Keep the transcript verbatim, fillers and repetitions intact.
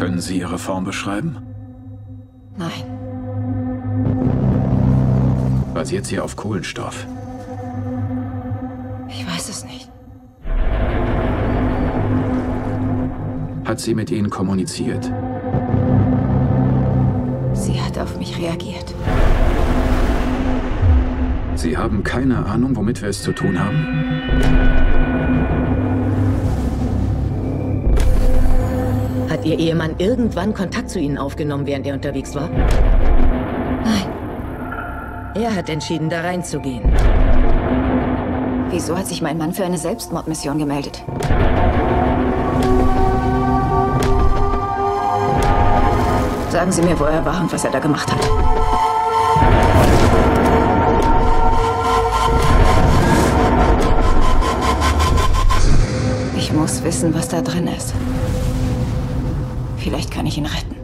Können Sie Ihre Form beschreiben? Nein. Basiert sie auf Kohlenstoff? Ich weiß es nicht. Hat sie mit Ihnen kommuniziert? Sie hat auf mich reagiert. Sie haben keine Ahnung, womit wir es zu tun haben? Hat Ihr Ehemann irgendwann Kontakt zu Ihnen aufgenommen, während er unterwegs war? Nein. Er hat entschieden, da reinzugehen. Wieso hat sich mein Mann für eine Selbstmordmission gemeldet? Sagen Sie mir, wo er war und was er da gemacht hat. Ich muss wissen, was da drin ist. Vielleicht kann ich ihn retten.